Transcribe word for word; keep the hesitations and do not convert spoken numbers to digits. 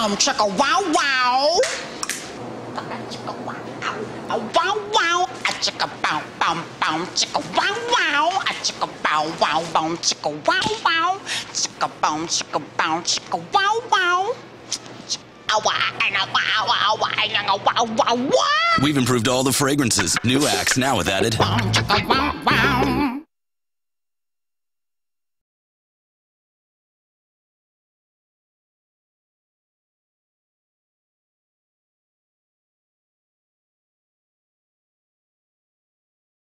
boom, chicka wow wow. Chicka wow wow wow wow. A chicka bow bow bow, chicka wow wow. A chicka bow wow wow, chicka wow wow. Chicka boom, chicka bow, chicka wow wow. We've improved all the fragrances. New Axe now with added. Wow, chicka wow wow.